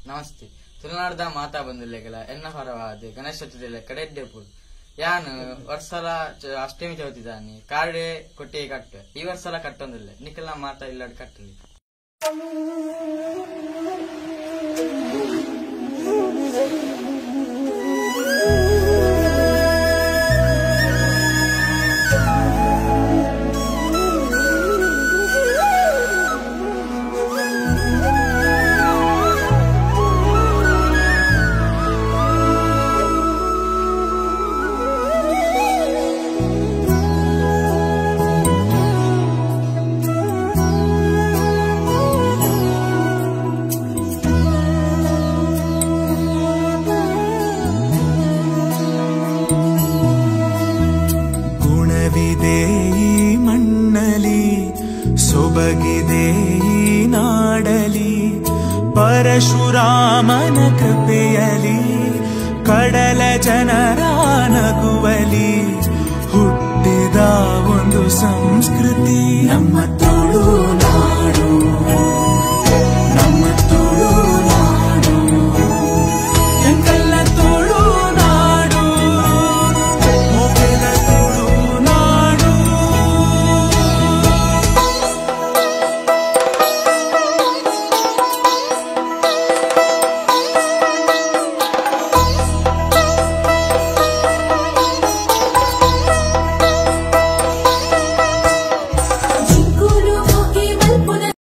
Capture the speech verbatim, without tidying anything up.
ನಮಸ್ತೆ. ತುಳುನಾಡದ ಮಾತಾ ಬಂದುಲ್ಲೆಗಳ ಎನ್ನ ಹೊರವಾದ ಗಣೇಶ ಚತುರ್ಥಿ ಕಡೆಡ್ಡೆಪುಲ್ ಯಾನ್ ವರ್ಷಲ ಅಷ್ಟಮಿ ಚೌತಿದಾನಿ ಕಾರ್ಡೆ ಕೊಟ್ಟಿ ಕಟ್ಟ ಈ ವರ್ಷಲ ಕಟ್ಟೊಂದಿಲ್ಲ ನಿಖಿಲ ಮಾತಾ ಇಲ್ಲಾಡ್ ಕಟ್ಟಲಿ. ಸೊಬಗಿದೆ ಈ ನಾಡಲಿ ಪರಶುರಾಮನ ಕೃಪೆಯಲಿ ಕಡಲ ಜನರ ನಗುವಲಿ ಹುಟ್ಟಿದ ಒಂದು ಸಂಸ್ಕೃತಿ ನಮ್ಮ ತುಳುನಾಡು.